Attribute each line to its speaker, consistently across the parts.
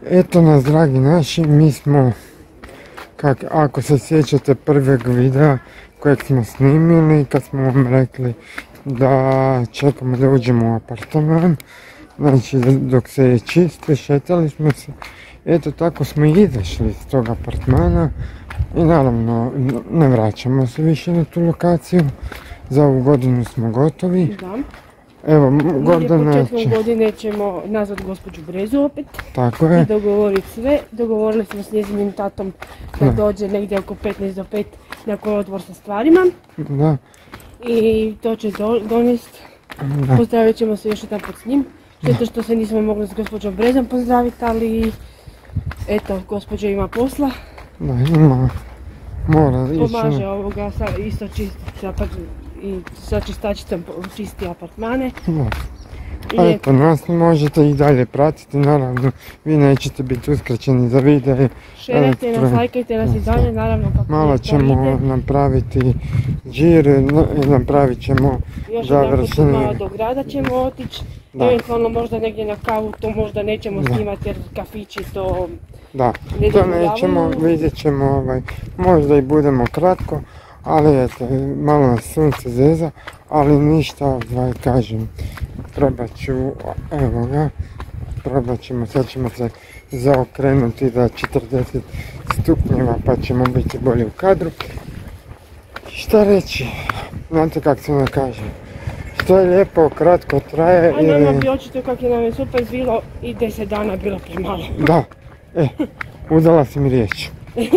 Speaker 1: Eto nas, dragi naši, mi smo, ako se sjećate prvog videa kojeg smo snimili, kad smo vam rekli da čekamo da uđemo u apartman, znači dok se je čisti, šetali smo se, eto tako smo i izašli iz tog apartmana i naravno ne vraćamo se više na tu lokaciju, za ovu godinu smo gotovi.
Speaker 2: Da.
Speaker 1: Evo, Gordana će...
Speaker 2: Početkom godine ćemo nazvat gospođu Brezu opet.
Speaker 1: Tako je.
Speaker 2: I dogovoriti sve. Dogovorili smo s njezinim tatom da dođe negdje oko 15 do 5 na kolodvor sa stvarima.
Speaker 1: Da.
Speaker 2: I to će donijeti. Pozdravit ćemo se još jedan put s njim. Šteta što se nismo mogli s gospođom Brezom pozdraviti, ali eto, gospođa ima posla.
Speaker 1: Da, ima. Mora ići.
Speaker 2: Pomaže ovoga, isto čistiti i sa čistačicom čisti apartmane.
Speaker 1: A eto, nas možete i dalje pratiti, naravno, vi nećete biti uskraćeni za videe.
Speaker 2: Šerajte nas, lajkajte nas i dalje, naravno kako
Speaker 1: malo ćemo napraviti džir, napravit ćemo završenje.
Speaker 2: Još malo do grada ćemo otići, eventualno možda negdje na kavu, to možda nećemo snimati jer kafići to ne
Speaker 1: to nećemo, vidjet ćemo, možda i budemo kratko. Ali eto, malo nas sunce zeza, ali ništa, kažem, probat ću, evo ga, probat ćemo, sad ćemo se zaokrenuti za 40 stupnjeva pa ćemo biti bolje u kadru. Šta reći, znate kako se ona kaže, što je lijepo, kratko traje
Speaker 2: ili... A nama bi očito kako je nam je super bilo i 10 dana bilo premalo.
Speaker 1: Da, udala si mi riječ.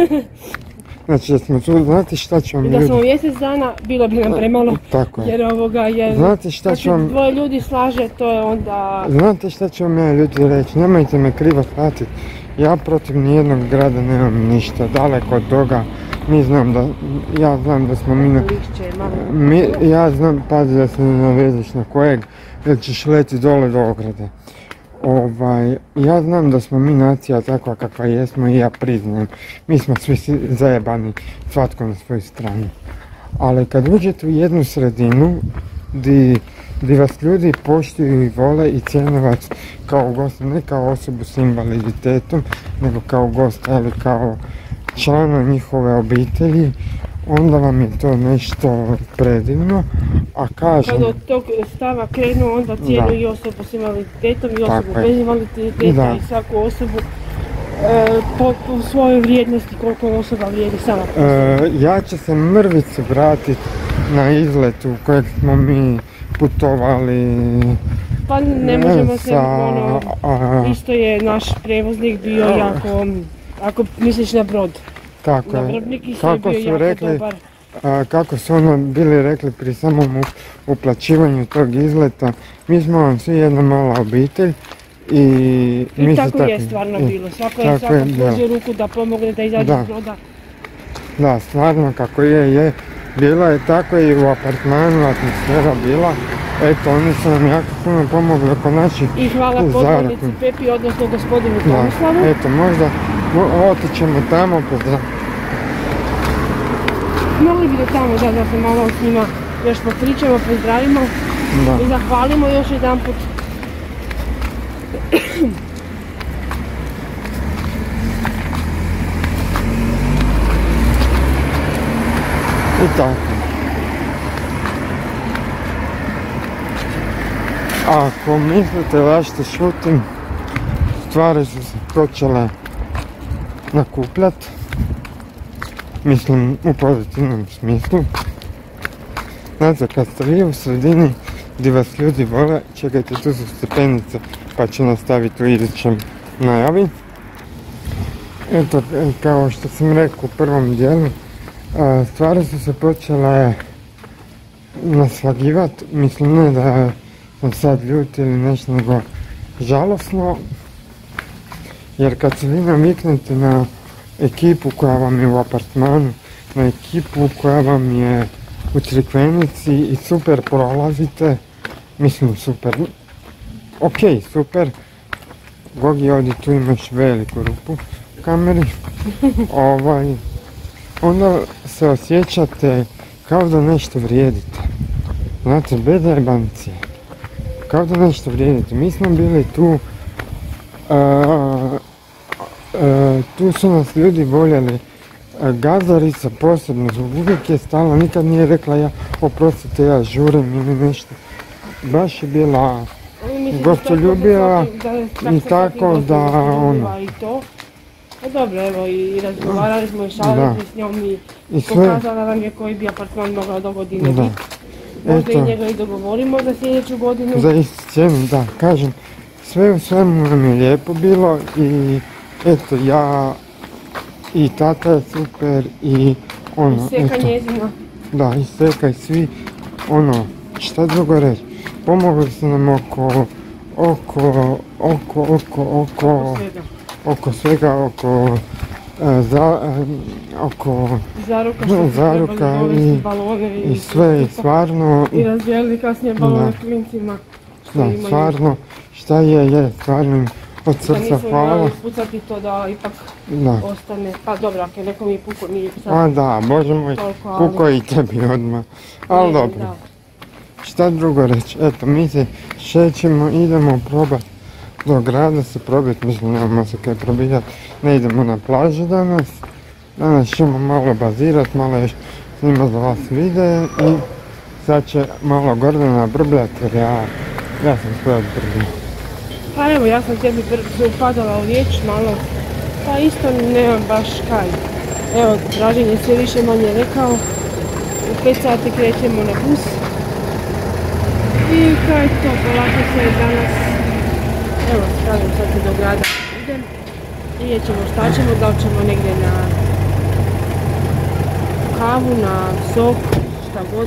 Speaker 1: Znači da smo tu, znate šta ću vam ljudi...
Speaker 2: Da smo mjesec dana, bilo bi nam premalo.
Speaker 1: Tako je.
Speaker 2: Jer
Speaker 1: znate šta ću vam...
Speaker 2: dvoje ljudi slaže, to je onda...
Speaker 1: Znate šta ću vam ja ljudi reći, nemojte me krivo shvatiti. Ja protiv nijednog grada nemam ništa, daleko od toga. Ja znam da smo ja znam, pazi da se ne navezeš na kojeg, jer ćeš leti dole do ograde. Ja znam da smo mi nacija takva kakva jesmo i ja priznajem. Mi smo svi zajebani, svatko na svoju stranu. Ali kad uđete u jednu sredinu gdje vas ljudi poštuju i vole i cijene vas kao gosta, ne kao osobu s invaliditetom, nego kao gosta ili kao člana njihove obitelji, onda vam je to nešto predivno, a kažem...
Speaker 2: Kad od tog stava krenu, onda cijelu i osobu s invaliditetom i osobu bez invaliditeta i svaku osobu po svojoj vrijednosti, koliko osoba vrijedi sama.
Speaker 1: Ja ću se mrvicu vratiti na izletu kojeg smo mi putovali.
Speaker 2: Pa ne možemo se, isto je naš prevoznik bio jako, ako misliš na brod.
Speaker 1: Tako je, kako su rekli, kako su bili rekli pri samom uplaćivanju tog izleta, mi smo vam svi jedna mala obitelj i
Speaker 2: tako je stvarno bilo, svako je pružio ruku da pomogne da izađe iz broda.
Speaker 1: Da, stvarno kako je, bilo je tako i u apartmanu, atmosfera bila, eto oni su nam jako puno pomogli oko naših
Speaker 2: i hvala podvodnici Pepi, odnosno gospodinu Tomislavu.
Speaker 1: Eto, možda otićemo tamo,
Speaker 2: mogli bi da tamo da se malo s njima još popričamo, pozdravimo i zahvalimo još jedan put.
Speaker 1: I tako. Ako mislite da što šutim, stvari su se počele nakupljati. Mislim, u pozitivnom smislu. Znate, kad ste vi u sredini gdje vas ljudi vole, čekajte, tu su stepenice, pa ću nastaviti u idućem najavi. Eto, kao što sam rekao u prvom dijelu, stvari su se počele naslagivati. Mislim, ne da sam sad ljut ili nešto, nego žalosno. Jer kad se vi naviknete na ekipu koja vam je u apartmanu, na ekipu koja vam je u Crikvenici i super prolazite, mislim super, super, Gogi ovdje tu imaš veliku rupu u kameri, onda se osjećate kao da nešto vrijedite, znate, bez zajebancije, kao da nešto vrijedite. Mi smo bili tu tu su nas ljudi voljeli. Gazarica posebno, uvijek je stala, nikad nije rekla ja, oprostite, ja žurim ili nešto. Baš je bila gostoljubiva i tako da ono.
Speaker 2: Pa dobro, evo i razgovarali smo i šalili s njom i pokazala nam je koji bi apartman mogla do godine biti. Možda i njega i dogovorimo za sljedeću godinu.
Speaker 1: Za istu cijenu, da, kažem, sve u svemu nam je lijepo bilo i eto ja i tata je super i ono,
Speaker 2: i Seka njezina.
Speaker 1: Da, i Seka i svi, ono, šta drugo reći, pomogli su nam oko svega, oko zaruka i sve, i stvarno.
Speaker 2: I razdijelili kasnije balone klincima.
Speaker 1: Da, stvarno, šta je, stvarno im od srca hvala.
Speaker 2: Da nismo pucati to da ipak ostane, pa dobro, ako je neko mi puko, nije sad.
Speaker 1: A da, možemo i puko i tebi odmah, ali dobro. Šta drugo reći, eto, mi se šećemo, idemo probati. Do grada se probiti, mislim nemamo se kaj probijati, ne idemo na plažu danas. Danas ćemo malo bazirati, malo još snimati za vas videe i sad će malo Gordana brbljati jer ja sam sve odbrbio.
Speaker 2: Pa evo, ja sam tebi upadala u riječ malo, pa isto nemam baš kaj. Evo, Dražen je sve više manje rekao, u 5 sati krećemo na bus. I kaj to, polako se danas. Evo, kažem sad se do grada idem. Vidjet ćemo šta ćemo, da li ćemo negdje na kavu, na sok, šta god.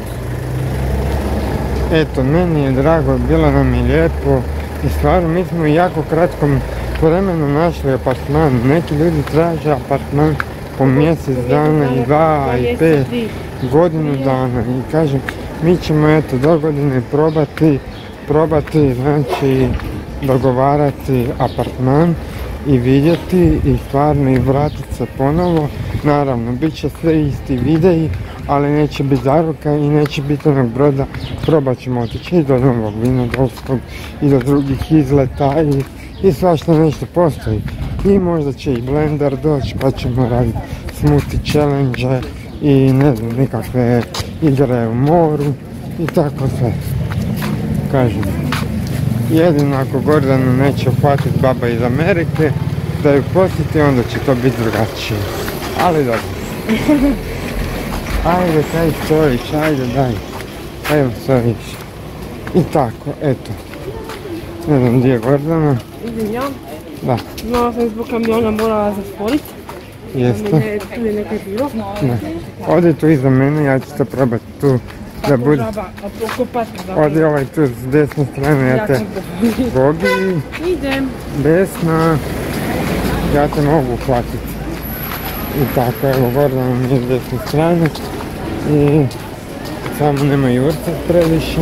Speaker 1: Eto, meni je drago, bilo nam je lijepo i stvarno mi smo u jako kratkom vremenu našli apartman. Neki ljudi traže apartman po mjesec dana i 2 i 5 godinu dana i kažem, mi ćemo eto do godine probati, znači dogovarati apartman i vidjeti i stvarno i vratiti se ponovo. Naravno, bit će sve isti videi, ali neće biti zaruka i neće biti onog broda. Probat ćemo otići i do Novog Vinodolskog i do drugih izleta i svašta nešto postoji. I možda će i blender doći pa ćemo raditi smoothie challenge i ne znam, nekakve igre u moru i tako sve. Kažem, jedino ako Gordana neće uhvatiti baba iz Amerike da ju posjeti, onda će to biti drugačije. Ali dobro. Ajde, kaj stojiš, ajde daj. Evo stojiš. I tako, eto. Ne znam gdje je Gordana.
Speaker 2: Idem ja.
Speaker 1: Da.
Speaker 2: Znala sam zbog kamiona morala zasporiti.
Speaker 1: Jeste.
Speaker 2: Tu je nekaj bilo.
Speaker 1: Ne. Odi tu iza mene, ja ću to probati tu. Da bude. Odi ovaj tu s desne strane, ja te Gogi.
Speaker 2: Idem.
Speaker 1: Desna. Ja te mogu uhvatiti. I tako, evo Gordana mi je s desne strane. I samo nema jurca previše.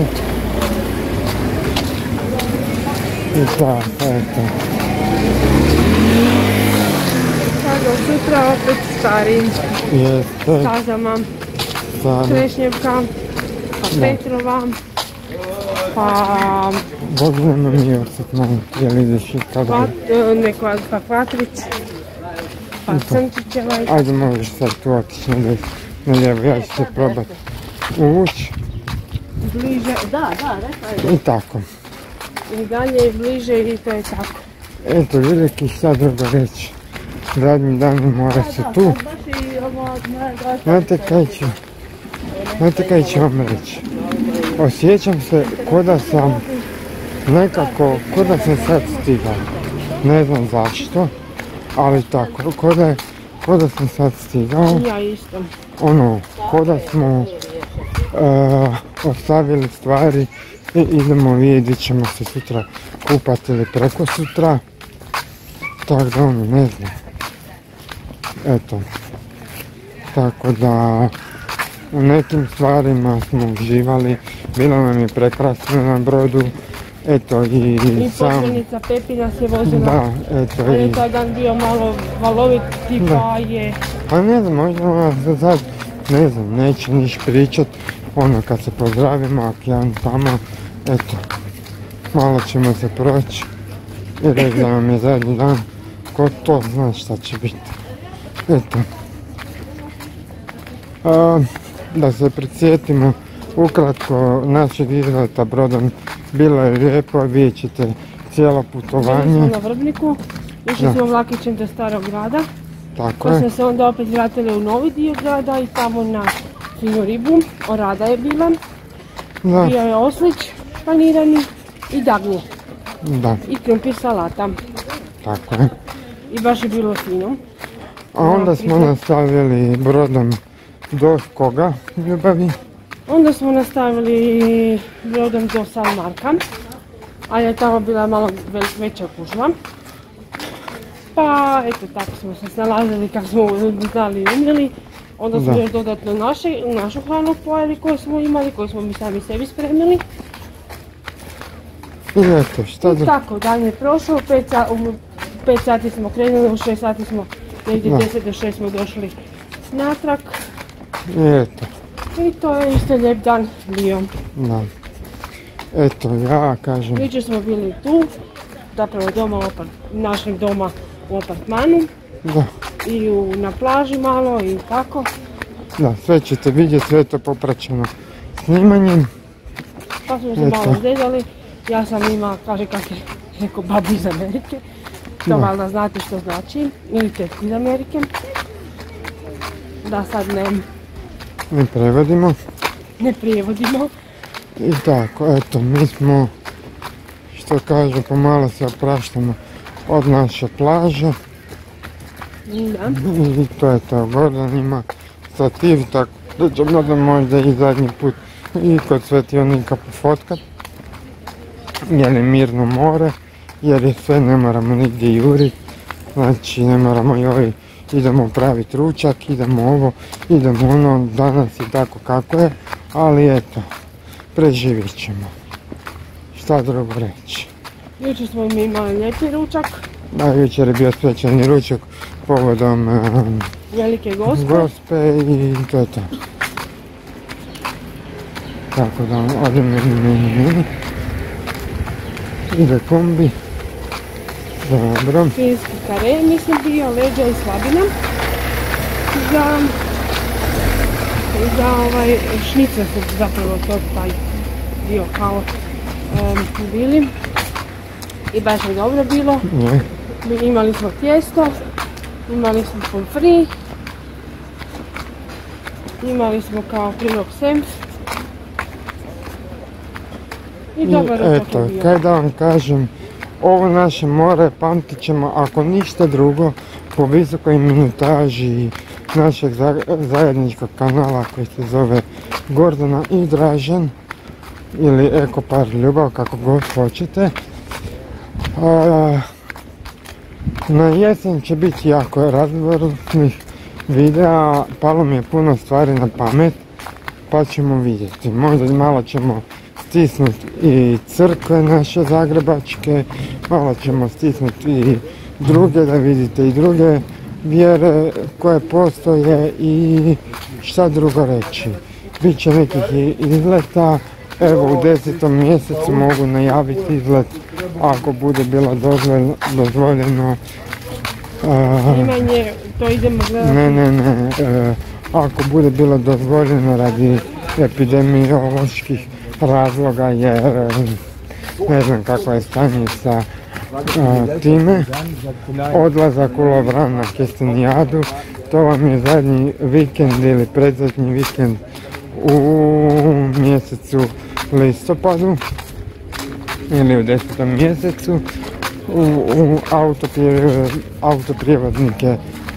Speaker 1: I tako, eto.
Speaker 2: Sada sutra opet starim.
Speaker 1: Jeste.
Speaker 2: Stazama. Trešnjevka. Pa Petrova. Pa...
Speaker 1: Gordana mi je osjet malo, jel ideš i kada?
Speaker 2: Neko Kvatrić. Pa Crnčićeva.
Speaker 1: Ajde, možeš sad tu otići na lijevo, ja ću se probati uvući.
Speaker 2: Bliže, da, rekao je.
Speaker 1: I tako.
Speaker 2: I dalje i bliže i to je tako.
Speaker 1: Eto, vidjeti šta drugo reći. Zadnji dan mora se tu. Znate kaj ću vam reći. Osjećam se ko da sam nekako, ko da sam sad stigao. Ne znam zašto, ali tako, ko da sam sad stigao.
Speaker 2: Ja isto.
Speaker 1: Ono, ko da smo ostavili stvari i idemo vidjeti, ćemo se sutra kupati ili preko sutra. Tako da ono, ne znam. Eto. Tako da u nekim stvarima smo uživali, bilo nam je prekrasno na brodu. Eto i sam...
Speaker 2: pokojnica Pepi nas je vozila.
Speaker 1: Da, eto i...
Speaker 2: On je taj dan bio malo valovit, tipa je...
Speaker 1: Pa ne znam, možda sad, ne znam, neće niš pričat. Ono kad se pozdravimo, ako ja tamo, eto, malo ćemo se proći. I reći da nam je zadnji dan, ko to zna šta će biti. Eto. Da se prisjetimo ukratko našeg izleta brodom. Bilo je lijepo, vidjet ćete cijelo
Speaker 2: Bili
Speaker 1: putovanje.
Speaker 2: smo na Vrbniku, išli smo vlakićem do starog grada,
Speaker 1: Tako
Speaker 2: pa smo
Speaker 1: je.
Speaker 2: se onda opet vratili u novi dio grada i tamo na finu ribu, orada je bila,
Speaker 1: Da,
Speaker 2: bio je oslić panirani i dagnje
Speaker 1: da,
Speaker 2: i krumpir salata
Speaker 1: tako je.
Speaker 2: i baš je bilo fino.
Speaker 1: A onda smo nastavili brodom do koga, ljubavi?
Speaker 2: Onda smo nastavili brodom do San Marka, a je tamo bila malo veća gužva. Pa eto tako smo se snalazili kako smo znali i umjeli. Onda smo
Speaker 1: Da.
Speaker 2: još dodatno našu hranu pojeli koju smo imali, koju smo mi sami sebi spremili.
Speaker 1: I eto, šta
Speaker 2: I
Speaker 1: da...
Speaker 2: tako, dan je prošao, u 5 sati smo krenuli, u 6 sati smo, negdje
Speaker 1: Da.
Speaker 2: 10 do 6 smo došli natrag.
Speaker 1: I eto,
Speaker 2: I to je isto lijep dan bio.
Speaker 1: da. Eto, ja kažem,
Speaker 2: Jučer smo bili tu, zapravo doma našeg doma u apartmanu
Speaker 1: da,
Speaker 2: i na plaži malo i tako.
Speaker 1: da, sve ćete vidjeti, sve je to popraćeno snimanjem.
Speaker 2: Pa smo se
Speaker 1: Eto.
Speaker 2: malo zezali. Ja sam imala, kaže kak je rekao babu iz Amerike. To
Speaker 1: Da.
Speaker 2: valjda znate što znači. Ili tetku iz Amerike. Da sad
Speaker 1: Mi prevodimo.
Speaker 2: ne prijevodimo.
Speaker 1: I tako, eto, mi smo, što kažu, pomalo se opraštamo od naše plaže.
Speaker 2: Da.
Speaker 1: I to je to, Gordan ima stativ, tako da ćemo da možda i zadnji put i kod svetionika pofotkat. Jer je mirno more, jer je sve, ne moramo nigdje jurit. Znači ne moramo joj, idemo praviti ručak, idemo ovo, idemo ono, danas je tako kako je, ali eto, preživjet ćemo. Šta drugo reći?
Speaker 2: Jučer smo mi imali lijepi ručak,
Speaker 1: Da, jučer je bio svečani ručak povodom
Speaker 2: velike gospe.
Speaker 1: Gospe i to je to. Tako da odem meni. Ide kombi. Dobro.
Speaker 2: Finski kare, mislim bio, leđa i slabina. Za šnice su zapravo to taj dio kao bili. I baš je dobro bilo.
Speaker 1: Je.
Speaker 2: Imali smo tijesto, imali smo pomfri, imali smo kao prilog senf. I
Speaker 1: I
Speaker 2: dobar ručak je
Speaker 1: eto,
Speaker 2: bio.
Speaker 1: kaj da vam kažem, ovo naše more pamtit ćemo, ako ništa drugo, po visokoj minutaži našeg zajedničkog kanala koji se zove Gordana i Dražen ili Ekopar Ljubav, kako god hoćete. Na jesen će biti jako razgovornih videa, palo mi je puno stvari na pamet, pa ćemo vidjeti. Možda malo ćemo stisnuti i crkve naše zagrebačke, malo ćemo stisnuti i druge, da vidite i druge vjere koje postoje i šta drugo reći. Biće nekih izleta, evo u 10. mjesecu mogu najaviti izlet ako bude bilo dozvoljeno.
Speaker 2: Snimanje, to idemo gledati.
Speaker 1: Ne, ako bude bilo dozvoljeno radi epidemioloških razloga jer ne znam kako je stanje sa time. Odlazak u Lovran na Kestenijadu, to vam je zadnji vikend ili predzadnji vikend u mjesecu listopadu ili u 10. mjesecu u autoprijevoznike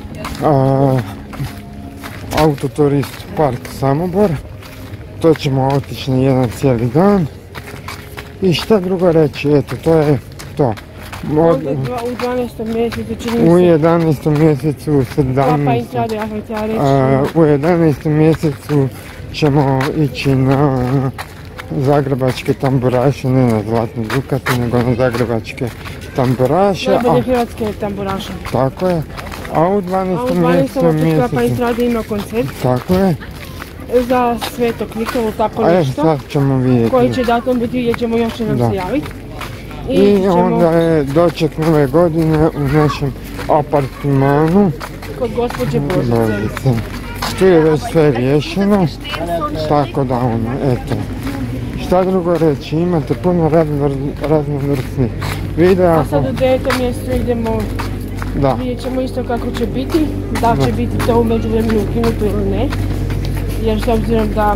Speaker 1: Autoturist park Samobor. To ćemo otići na jedan cijeli dan. I šta drugo reći, eto, to je to.
Speaker 2: Onda u 12. mjesecu čini
Speaker 1: U
Speaker 2: mi se
Speaker 1: 11. mjesecu, u 17.
Speaker 2: ja sam htjela reći.
Speaker 1: U 11. mjesecu ćemo ići na zagrebačke tamburaše, ne na Zlatne Dukate, nego na zagrebačke tamburaše.
Speaker 2: Najbolje hrvatske tamburaše.
Speaker 1: Tako je. A u 12.
Speaker 2: A u 12. mjesecu Rade ima koncert
Speaker 1: tako je.
Speaker 2: za Svetog Nikolu, tako
Speaker 1: A
Speaker 2: nešto.
Speaker 1: sad ćemo vidjeti.
Speaker 2: Koji će datum biti, vidjet ćemo, još će nam
Speaker 1: Da.
Speaker 2: se javiti.
Speaker 1: I onda je doček nove godine u našem apartmanu
Speaker 2: kod gospođe Božice.
Speaker 1: Božice. Tu je već sve riješeno, tako da ono, eto. Šta drugo reći, imate puno raznovrsnih videa.
Speaker 2: A sad u 9. mjesecu idemo,
Speaker 1: Da,
Speaker 2: vidjet ćemo isto kako će biti, da li će biti to u međuvremenu ukinuto ili ne. Jer s obzirom da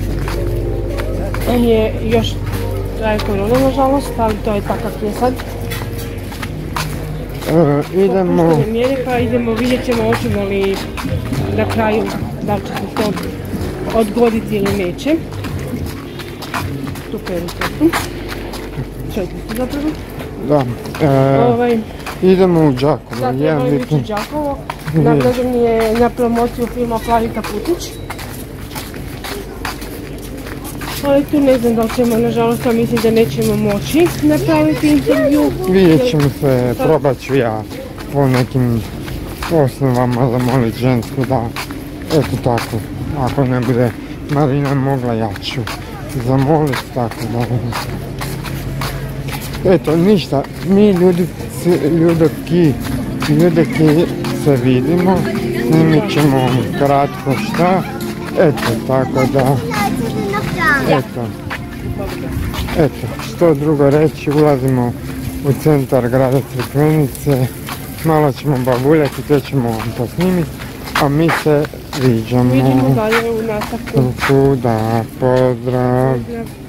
Speaker 2: je još traje korona nažalost, ali to je takav je sad.
Speaker 1: idemo,
Speaker 2: Popuštene mjere, pa idemo, vidjet ćemo hoćemo li na kraju da li će se to odgoditi ili neće. Tu perite. Četvrti zapravo.
Speaker 1: da, idemo u Đakovo,
Speaker 2: Sad
Speaker 1: jedan
Speaker 2: trebamo ići u
Speaker 1: vikend.
Speaker 2: Đakovo. Nadležan je na promociju filma Plavi kaputić. Ali tu ne znam da li ćemo, nažalost, a mislim da nećemo moći napraviti intervju.
Speaker 1: Vidjet ćemo se, probat ću ja po nekim osnovama zamolit žensku da, eto tako, ako ne bude Marina mogla, ja ću zamolit, tako da. Eto, ništa, mi ljudeki se vidimo, snimit ćemo kratko šta, eto, tako da, eto, što drugo reći, ulazimo u centar grada Crikvenice, malo ćemo babuljati, to ćemo vam posnimiti, a mi se viđamo.
Speaker 2: Vidimo dalje u nastavku.
Speaker 1: Da, pozdrav.